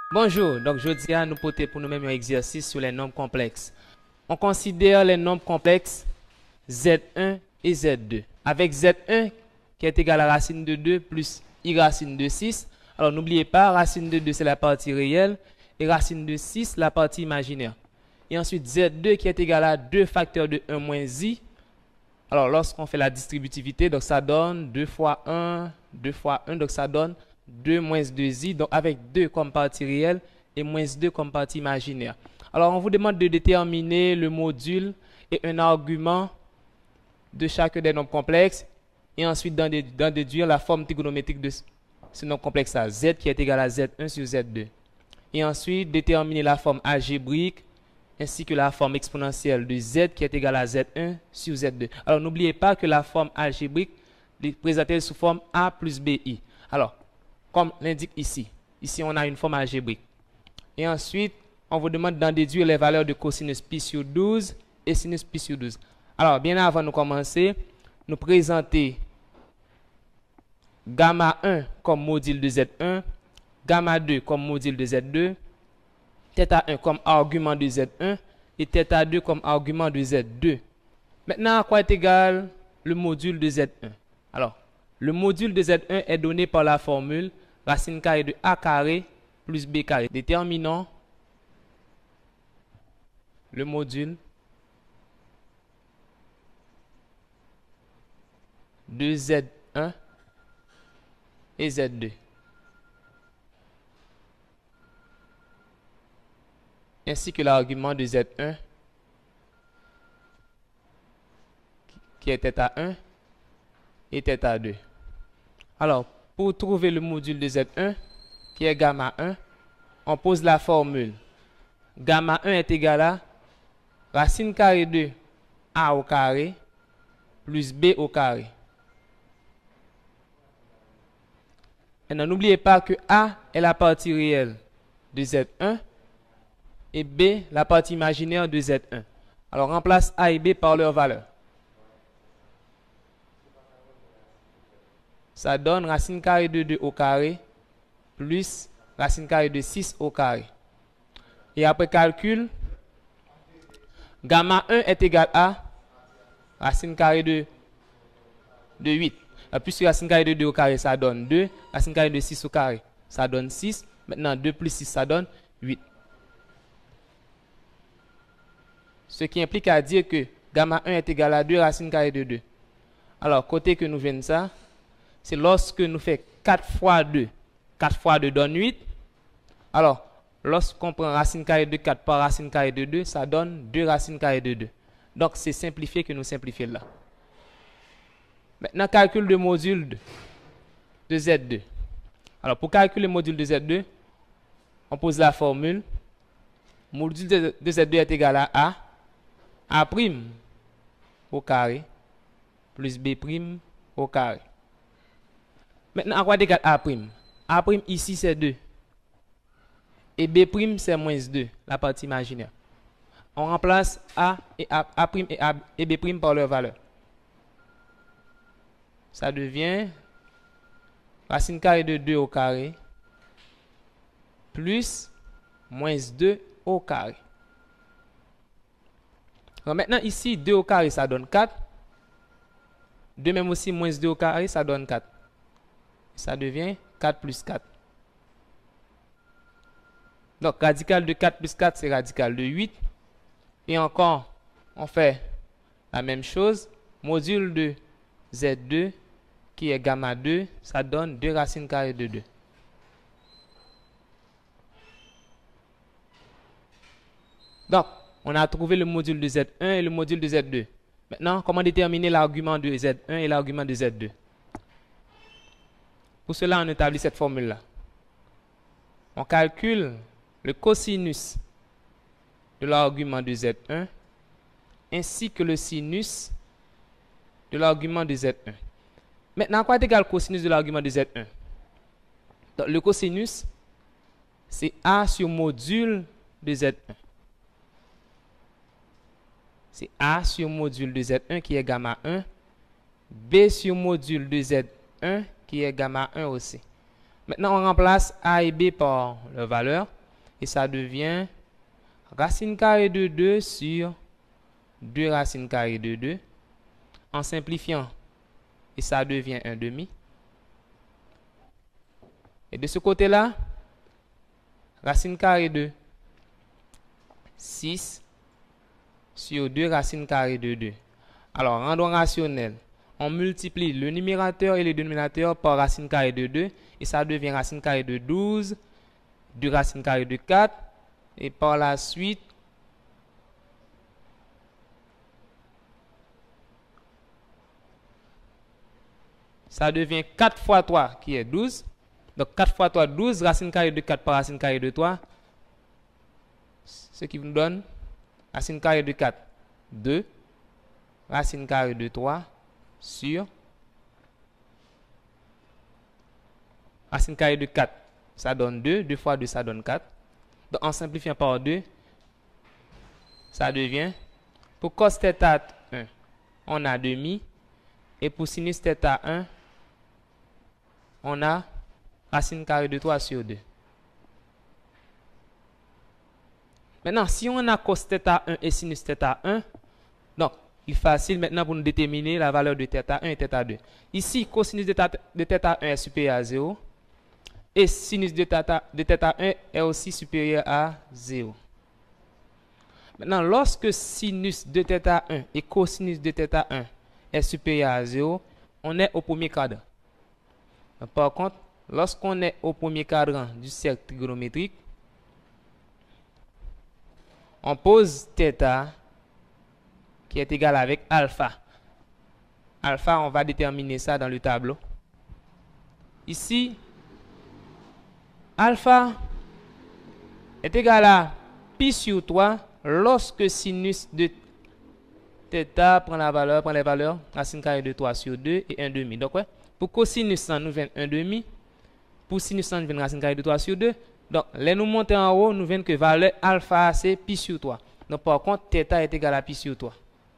Bonjour, donc je dis à nous porter pour nous-mêmes un exercice sur les nombres complexes. On considère les nombres complexes Z1 et Z2. Avec Z1 qui est égal à racine de 2 plus I racine de 6. Alors n'oubliez pas, racine de 2 c'est la partie réelle et racine de 6 la partie imaginaire. Et ensuite Z2 qui est égal à 2 facteurs de 1 moins I. Alors lorsqu'on fait la distributivité, donc ça donne 2 fois 1, 2 fois 1, donc ça donne 2 moins 2i, donc avec 2 comme partie réelle et moins 2 comme partie imaginaire. Alors, on vous demande de déterminer le module et un argument de chacun des nombres complexes et ensuite d'en déduire la forme trigonométrique de ce nombre complexe à z qui est égal à z1 sur z2. Et ensuite, déterminer la forme algébrique ainsi que la forme exponentielle de z qui est égale à z1 sur z2. Alors, n'oubliez pas que la forme algébrique est présentée sous forme a plus bi. Alors, comme l'indique ici. Ici, on a une forme algébrique. Et ensuite, on vous demande d'en déduire les valeurs de cosinus pi sur 12 et sinus pi sur 12. Alors, bien avant de commencer, nous présenter gamma 1 comme module de Z1, gamma 2 comme module de Z2, θ 1 comme argument de Z1 et θ 2 comme argument de Z2. Maintenant, à quoi est égal le module de Z1? Alors, le module de Z1 est donné par la formule racine carrée de A carré plus B carré. Déterminons le module de Z1 et Z2. Ainsi que l'argument de Z1 qui est θ 1 et θ 2. Alors, pour trouver le module de Z1, qui est gamma 1, on pose la formule. Gamma 1 est égal à racine carrée de A au carré plus B au carré. Maintenant, n'oubliez pas que A est la partie réelle de Z1 et B la partie imaginaire de Z1. Alors, remplace A et B par leur valeur. Ça donne racine carrée de 2 au carré plus racine carrée de 6 au carré. Et après calcul, gamma 1 est égal à racine carrée de 8. Plus racine carrée de 2 au carré, ça donne 2. Racine carrée de 6 au carré, ça donne 6. Maintenant, 2 plus 6, ça donne 8. Ce qui implique à dire que gamma 1 est égal à 2 racine carrée de 2. Alors, côté que nous venons ça, c'est lorsque nous faisons 4 fois 2. 4 fois 2 donne 8. Alors, lorsqu'on prend racine carrée de 4 par racine carrée de 2, ça donne 2 racines carrées de 2. Donc, c'est simplifié que nous simplifions là. Maintenant, calcul de module de Z2. Alors, pour calculer le module de Z2, on pose la formule. Module de Z2 est égal à A' au carré plus B' au carré. Maintenant, à quoi est égal A'? A' ici, c'est 2. Et B' c'est moins 2, la partie imaginaire. On remplace A' et B' par leur valeur. Ça devient racine carrée de 2 au carré plus moins 2 au carré. Alors maintenant, ici, 2 au carré, ça donne 4. De même aussi, moins 2 au carré, ça donne 4. Ça devient 4 plus 4. Donc, radical de 4 plus 4, c'est radical de 8. Et encore, on fait la même chose. Module de Z2, qui est gamma 2, ça donne 2 racines carrées de 2. Donc, on a trouvé le module de Z1 et le module de Z2. Maintenant, comment déterminer l'argument de Z1 et l'argument de Z2? Pour cela, on établit cette formule-là. On calcule le cosinus de l'argument de Z1 ainsi que le sinus de l'argument de Z1. Maintenant, quoi est égal au cosinus de l'argument de Z1? Donc, le cosinus, c'est A sur module de Z1. C'est A sur module de Z1 qui est gamma 1, B sur module de Z1 qui est gamma 1 aussi. Maintenant, on remplace A et B par leur valeur. et ça devient racine carrée de 2 sur 2 racines carrées de 2. En simplifiant, et ça devient 1 demi. Et de ce côté-là, racine carrée de 6 sur 2 racines carrées de 2. Alors, rendons rationnel. On multiplie le numérateur et le dénominateur par racine carrée de 2. Et ça devient racine carrée de 12, 2 racines carrées de 4. Et par la suite, ça devient 4 fois 3 qui est 12. Donc 4 fois 3, 12, racine carrée de 4 par racine carrée de 3. Ce qui nous donne racine carrée de 4, 2. Racine carrée de 3 sur racine carrée de 4. Ça donne 2. 2 fois 2, ça donne 4. Donc en simplifiant par 2, ça devient, pour cos θ 1, on a demi. Et pour sinus θ 1, on a racine carrée de 3 sur 2. Maintenant, si on a cos θ 1 et sinus θ 1, donc, il est facile maintenant pour nous déterminer la valeur de θ 1 et θ 2. Ici, cosinus de θ 1 est supérieur à 0. Et sinus de θ 1 est aussi supérieur à 0. Maintenant, lorsque sinus de θ 1 et cosinus de θ 1 est supérieur à 0, on est au premier cadran. Par contre, lorsqu'on est au premier cadran du cercle trigonométrique, on pose θ qui est égal avec alpha. Alpha, on va déterminer ça dans le tableau. Ici, alpha est égal à pi sur 3 lorsque sinus de θ prend les valeurs racine carrée de 3 sur 2 et 1 demi. Donc, ouais, pour cosinus, ça nous vient 1 demi. Pour sinus, ça nous vient racine carrée de 3 sur 2. Donc, là, nous montons en haut, nous vient que valeur alpha, c'est pi sur 3. Donc, par contre, θ est égal à pi sur 3.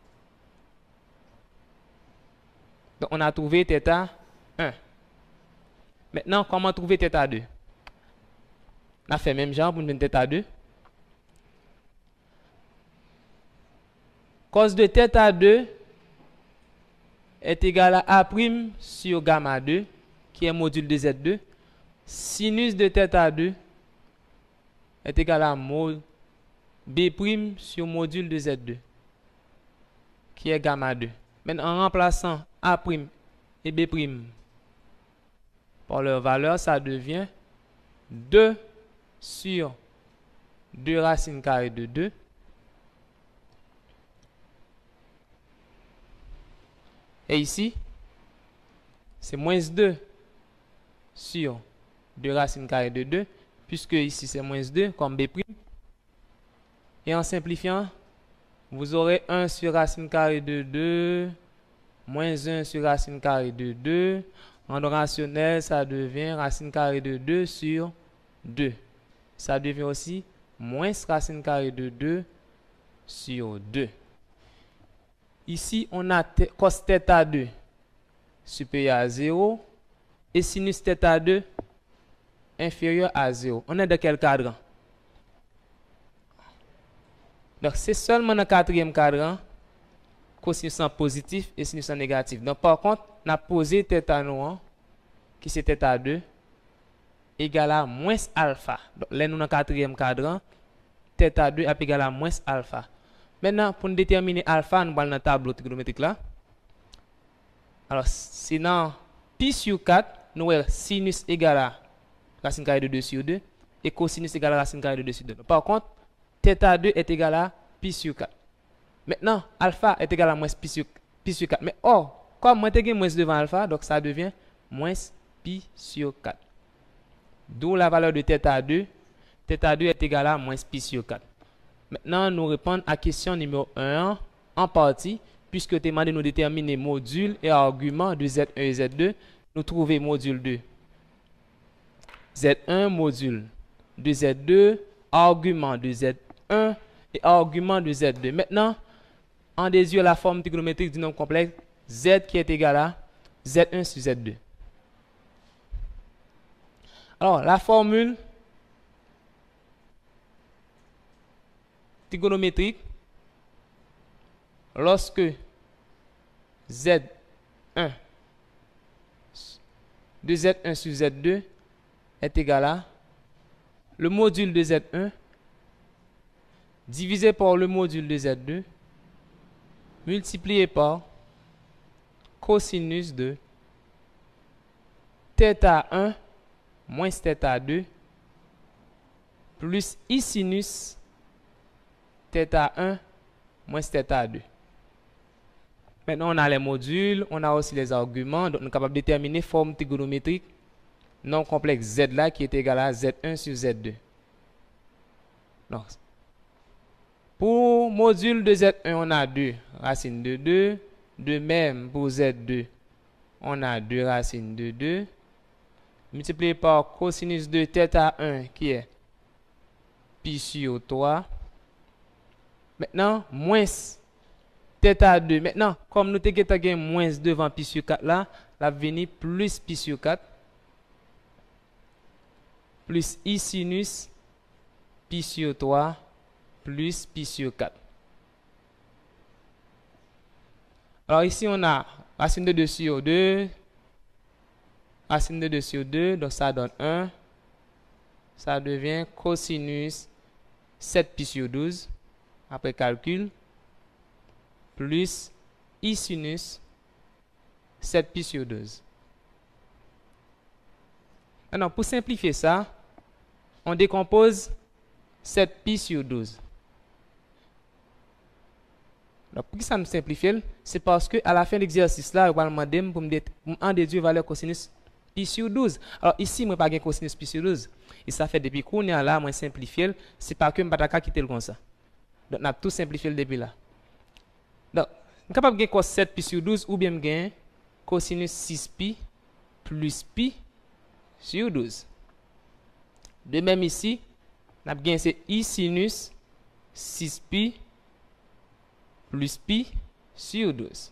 Donc, on a trouvé θ 1. Maintenant, comment trouver θ 2? On a fait même genre pour nous donner θ 2. Cos de θ 2 est égal à A' sur gamma 2, qui est module de Z2. Sinus de θ 2 est égal à B' sur module de Z2, qui est gamma 2. Maintenant, en remplaçant A' et B' par leur valeur, ça devient 2 sur 2 racines carrées de 2. Et ici, c'est moins 2 sur 2 racines carrées de 2, puisque ici c'est moins 2 comme B'. Et en simplifiant, vous aurez 1 sur racine carrée de 2, moins 1 sur racine carrée de 2. En rationnel, ça devient racine carrée de 2 sur 2. Ça devient aussi moins racine carrée de 2 sur 2. Ici, on a cos θ 2 supérieur à 0 et sinus θ 2 inférieur à 0. On est dans quel cadran? Donc, c'est seulement dans le quatrième cadran cosinus positif et sinus négatif. Donc, par contre, on a posé θ noir, qui c'est θ 2, égal à moins alpha. Donc, là, nous dans le quatrième cadran, θ 2 est égal à moins alpha. Maintenant, pour déterminer alpha, nous allons dans le tableau trigonométrique là. Alors, sinon, pi sur 4, nous avons sinus égal à racine carrée de 2 sur 2 et cosinus égal à racine carrée de 2 sur 2. Par contre, θ 2 est égal à pi sur 4. Maintenant, alpha est égal à moins pi sur 4. Mais or, comme moi, j'ai moins devant alpha, donc ça devient moins pi sur 4. D'où la valeur de θ 2. θ 2 est égal à moins pi sur 4. Maintenant, nous répondons à la question numéro 1 en partie, puisque tu demandé de nous déterminer module et argument de Z1 et Z2. Nous trouvons module 2. Z1, module de Z2, argument de Z1 et argument de Z2. Maintenant, en déduisant la forme trigonométrique du nombre complexe, Z qui est égal à Z1 sur Z2. Alors, la formule trigonométrique, lorsque Z1 de Z1 sur Z2 est égal à le module de Z1 divisé par le module de Z2 multiplié par cosinus de θ1 moins θ2 plus I sinus θ1 moins θ2. Maintenant, on a les modules, on a aussi les arguments, donc on est capable de déterminer forme trigonométrique non complexe Z là qui est égal à Z1 sur Z2. Donc, pour module de Z1, on a 2 racines de 2. De même, pour Z2, on a 2 racines de 2. Multiplié par cosinus de θ1 qui est pi sur 3. Maintenant, moins θ2. Maintenant, comme nous avons moins devant pi sur 4 là, la venir plus pi sur 4. Plus I sinus pi sur 3 plus pi sur 4. Alors ici, on a racine de 2 sur 2. Racine de 2 sur 2, donc ça donne 1. Ça devient cosinus 7 pi sur 12, après calcul, plus I sinus 7 pi sur 12. Maintenant, pour simplifier ça, on décompose 7 pi sur 12. Donc, pour que ça nous simplifie, c'est parce que à la fin de l'exercice là, on va demander pour me déduire la valeur cosinus pi sur 12. Alors ici, moi, pas de cosinus pi sur 12. Et ça fait depuis qu'on est là, moi, simplifier, c'est pas que je ne vais pas quitter le comme ça. Donc, on a tout simplifié depuis là. Donc, on est capable de gagner cos 7 pi sur 12 ou bien gagner cosinus 6 pi plus pi sur 12. De même ici, on a gagné c'est I sinus 6 pi plus pi sur 12.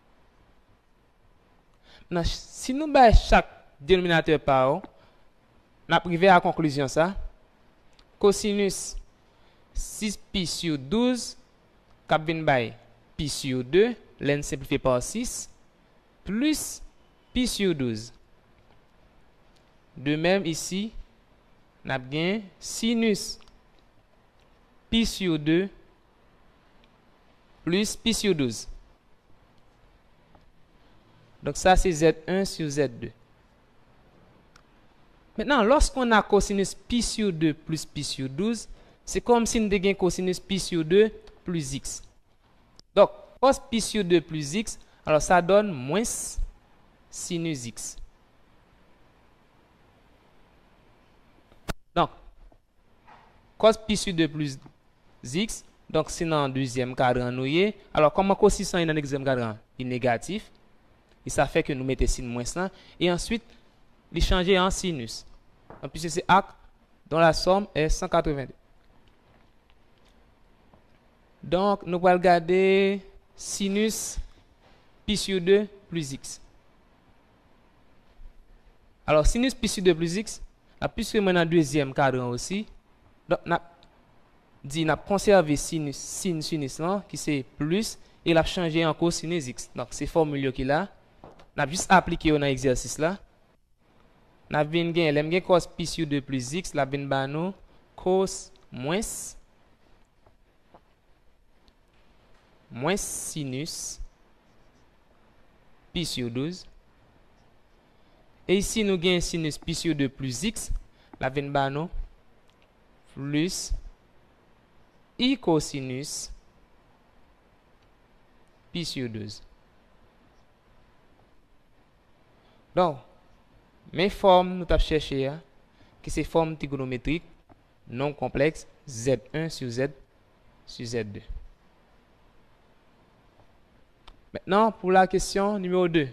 Maintenant, si nous baissons chaque dénominateur par on a privé à la conclusion ça. Cosinus 6 pi sur 12 cap vient by pi sur 2, l'en simplifié par 6 plus pi sur 12. De même ici, on a bien sinus pi sur 2 plus pi sur 12. Donc ça, c'est Z1 sur Z2. Maintenant, lorsqu'on a cosinus pi sur 2 plus pi sur 12, c'est comme si nous avions cosinus pi sur 2 plus x. Donc, cos pi sur 2 plus x, alors ça donne moins sinus x. Donc, cos pi sur 2 plus x, donc c'est dans le deuxième cadran noué. Alors, comme cosinus est dans le deuxième cadran, il est négatif. Et ça fait que nous mettons sin moins là. Et ensuite, il changer en sinus. En plus, c'est arc dont la somme est 182. Donc, nous allons regarder sinus pi sur 2 plus x. Alors, sinus pi sur 2 plus x, puisque nous dans le deuxième cadran aussi, donc, nous avons conservé sinus là, qui c'est plus, et il a changé en cosinus x. Donc, c'est formule qu'il a. On a juste appliqué dans l'exercice là. On a bien gagné cos pi sur 2 plus x, la bien bano cos moins sinus pi sur 12. Et ici nous gagnons sinus pi sur 2 plus x, la bien bano plus i cosinus pi sur 12. Donc, mes formes, nous avons cherché, que c'est forme trigonométrique non complexe Z1 sur Z sur Z2. Maintenant, pour la question numéro 2,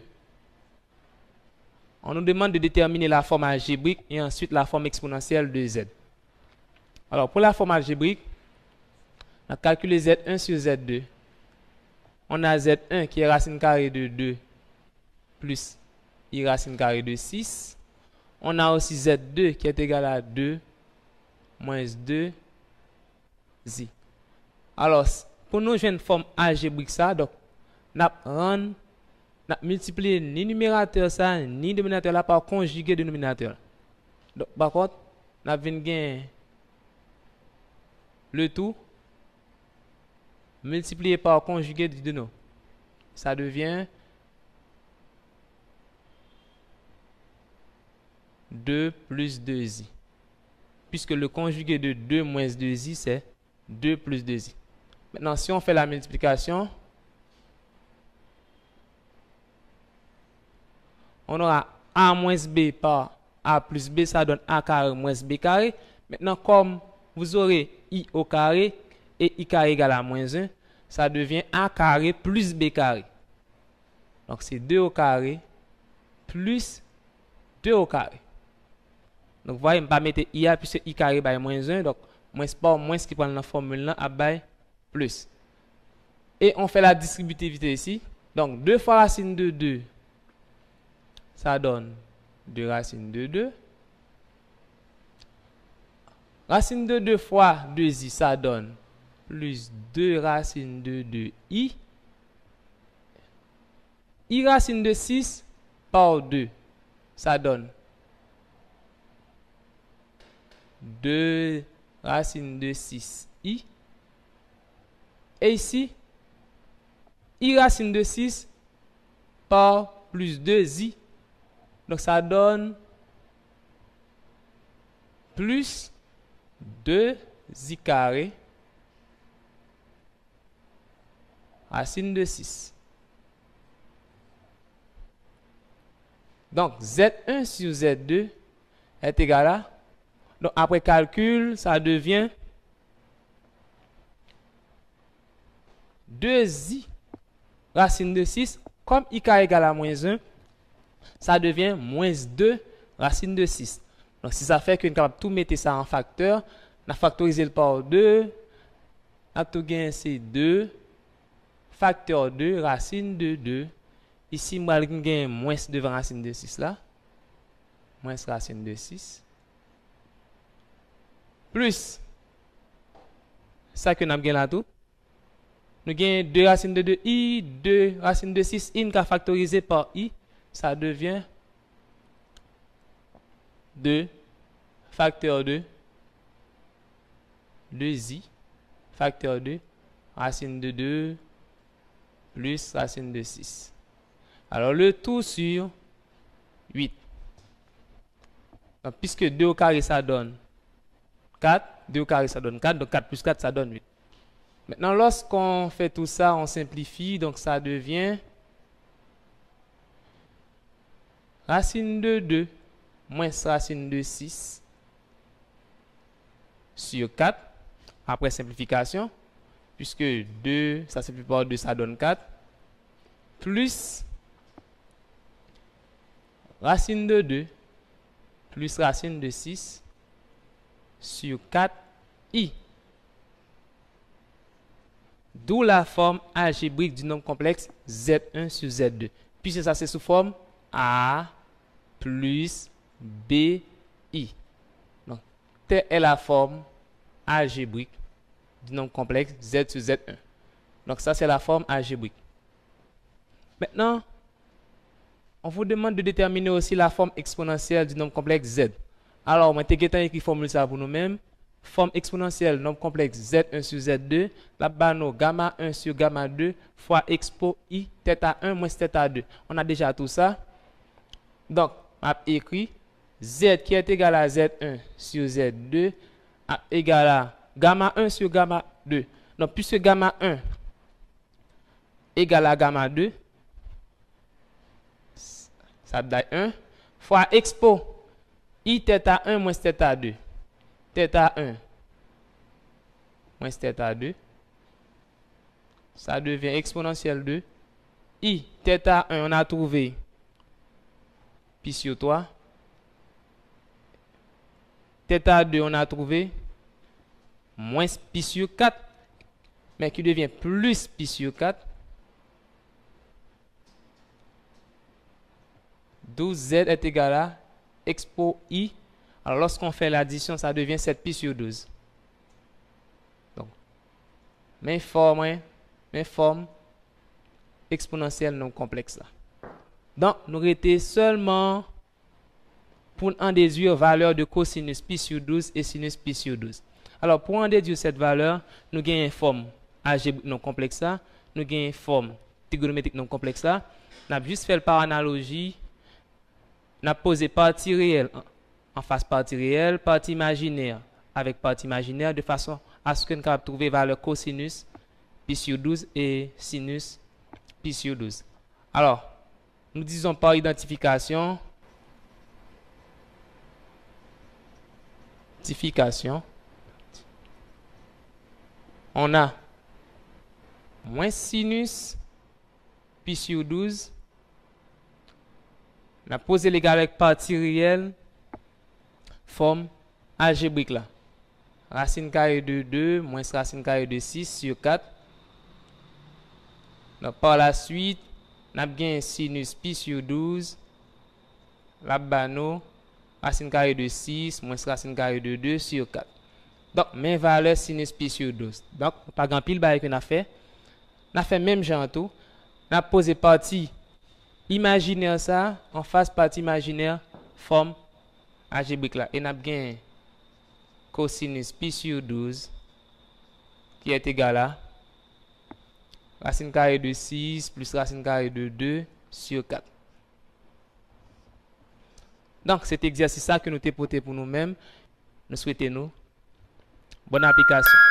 on nous demande de déterminer la forme algébrique et ensuite la forme exponentielle de Z. Alors, pour la forme algébrique, on a calculé Z1 sur Z2. On a Z1 qui est racine carrée de 2 plus I racine carrée de 6. On a aussi Z2 qui est égal à 2 moins 2 Z. Alors, pour nous jouer une forme algébrique ça, donc, on multiplié ni numérateur ça, ni dénominateur là par conjugué de dénominateur. Donc, par contre, on avons gagné le tout multiplié par conjugué du dénominateur. Ça devient 2 plus 2i. Puisque le conjugué de 2 moins 2i, c'est 2 plus 2i. Maintenant, si on fait la multiplication, on aura a moins b par a plus b, ça donne a carré moins b carré. Maintenant, comme vous aurez i au carré et i carré égale à moins 1, ça devient a carré plus b carré. Donc, c'est 2 au carré plus 2 au carré. Donc, vous voyez, je ne vais pas mettre i puisque i carré est moins 1. Donc, moins par moins qui prend la formule là, à plus. Et on fait la distributivité ici. Donc, 2 fois racine de 2, ça donne 2 racine de 2. Racine de 2 fois 2i, ça donne plus 2 racine de 2i. I racine de 6 par 2, ça donne 2 racine de 6i. Et ici, i racine de 6 par plus 2i. Donc ça donne plus 2i carré racine de 6. Donc Z1 sur Z2 est égal à, donc après calcul, ça devient 2i racine de 6, comme i carré égale à moins 1, ça devient moins 2 racine de 6. Donc si ça fait qu'on est capable de tout mettre ça en facteur, on a factorisé le par 2, on a tout gagné c'est 2, facteur 2, racine de 2. Ici, moi, je gagne moins devant racine de 6 là. Moins racine de 6. Plus ça que nous avons là tout. Nous gagnons 2 racines de 2i, 2 racines de 6, i qui factorisé par i. Ça devient 2 facteur 2, 2i, facteur 2, racine de 2, plus racine de 6. Alors, le tout sur 8. Donc, puisque 2 au carré, ça donne 4. 2 au carré, ça donne 4. Donc, 4 plus 4, ça donne 8. Maintenant, lorsqu'on fait tout ça, on simplifie. Donc, ça devient racine de 2 moins racine de 6 sur 4. Après simplification, puisque 2, ça simplifie par 2, ça donne 4. Plus racine de 2 plus racine de 6 sur 4i. D'où la forme algébrique du nombre complexe Z1 sur Z2. Puisque ça c'est sous forme A plus BI. Donc, telle est la forme algébrique du nombre complexe Z sur Z1. Donc ça c'est la forme algébrique. Maintenant, on vous demande de déterminer aussi la forme exponentielle du nombre complexe Z. Alors, moi, j'ai écrit formule ça pour nous-mêmes. Forme exponentielle nombre complexe Z1 sur Z2, la bano gamma 1 sur gamma 2 fois expo i θ 1 moins θ 2. On a déjà tout ça. Donc, on a écrit Z qui est égal à Z1 sur Z2 égal à gamma 1 sur gamma 2. Donc, puisque gamma 1 égal à gamma 2, ça donne 1 fois expo i θ 1 moins θ 2. θ 1 moins θ 2. Ça devient exponentielle de i θ 1. On a trouvé pi sur 3. θ 2, on a trouvé moins pi sur 4. Mais qui devient plus pi sur 4. D'où z est égal à expo i. Alors lorsqu'on fait l'addition, ça devient 7 pi sur 12. Donc, mais forme exponentielle non complexe là. Donc, nous restons seulement pour en déduire valeur de cosinus pi sur 12 et sinus pi sur 12. Alors, pour en déduire cette valeur, nous avons une forme algébrique non complexe là, nous avons une forme trigonométrique non complexe là. Nous avons juste fait par analogie, nous avons posé partie réelle en face partie réelle, partie imaginaire avec partie imaginaire, de façon à ce que nous puissions trouver valeur cosinus pi sur 12 et sinus pi sur 12. Alors, nous disons par identification, on a moins sinus pi sur 12. On a posé l'égal avec partie réelle, forme algébrique là. Racine carrée de 2 moins racine carrée de 6 sur 4. Donc, par la suite, on a bien sinus pi sur 12. La bano, racine carrée de 6 moins racine carrée de 2 sur 4. Donc, même valeur sinus pi sur 12. Donc, pas grand pile bail qu'on a fait. On a fait même genre tout. On a posé partie imaginaire ça, en face partie imaginaire, forme algébrique là. Et on a bien cosinus pi sur 12 qui est égal à racine carrée de 6 plus racine carrée de 2 sur 4. Donc, cet exercice-là que nous t'ai porté pour nous-mêmes, nous souhaitons bonne application.